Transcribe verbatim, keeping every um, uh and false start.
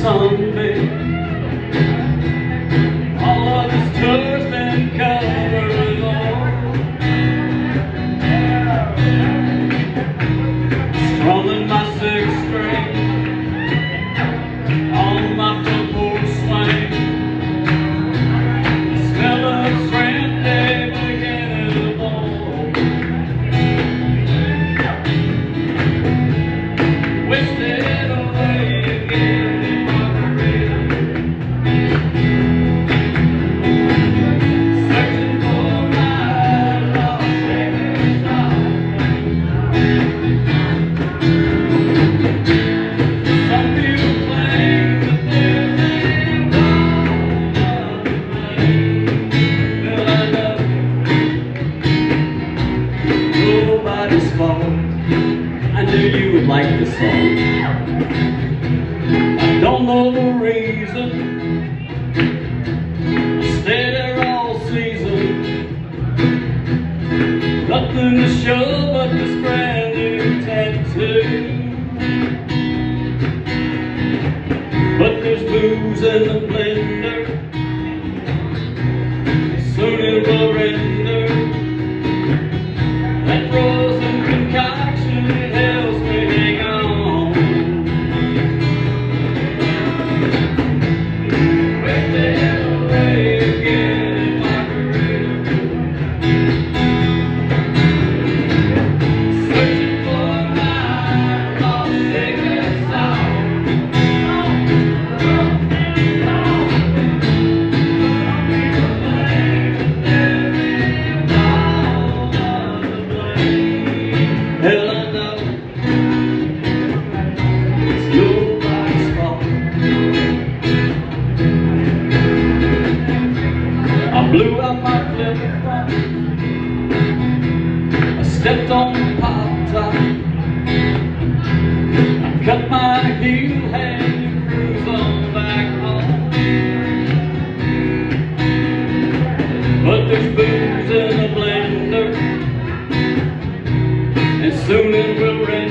Sunday. All of his tours been covered all. Strumming my sixth string on my four swing. The smell of brandy beginning to blow. Wasted away again in Margaritaville, searching for my lost second star. Some people claim that there's anything wrong with me. Well, I love you. Nobody's fault. I knew you would like this song. I don't know the reason. I stay there all season. Nothing to show but this brand new tattoo. But there's booze in the blender. Soon it will render. That frozen concoction, it helps me hang on. Wasted away again in Margaritaville, searching for my lost secret song. Hell, I know it's nobody's fault. I blew out my flip-flop. I stepped on the pop top. I cut my heel, had to cruise on back home. But there's booze in the blender, and soon it will rain.